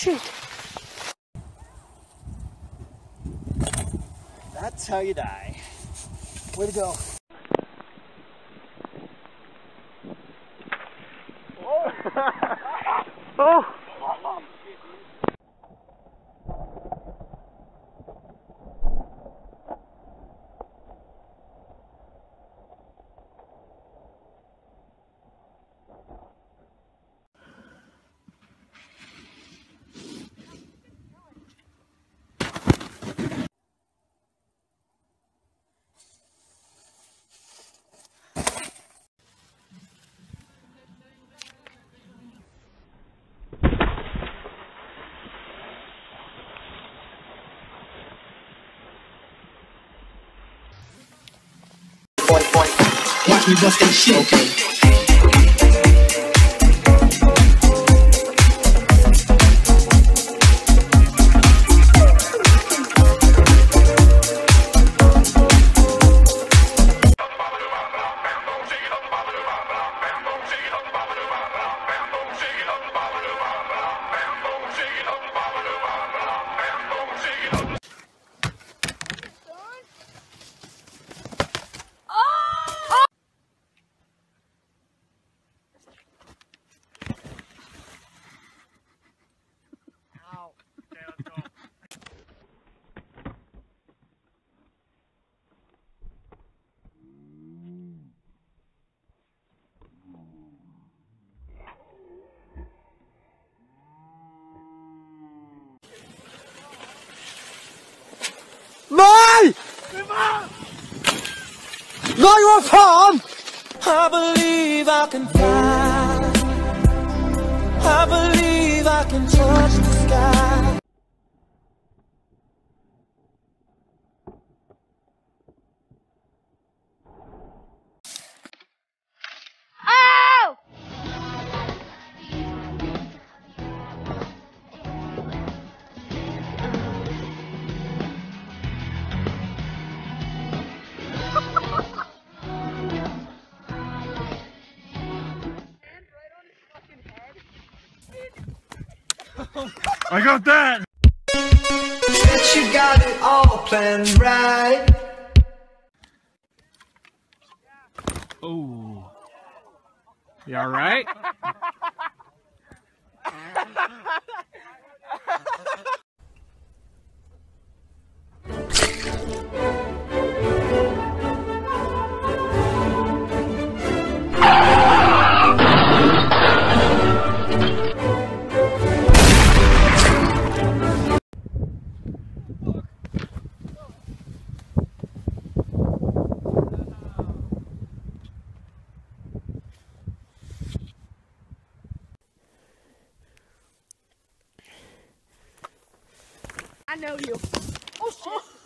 shit. That's how you die. Way to go. Oh! Oh! Watch me bust that shit, okay? Nei! Nei, hva faen? I believe I can fly. I believe I can touch the sky. Oh! I got that! Bet you got it all planned right. Oh. You alright? I know you. Oh shit.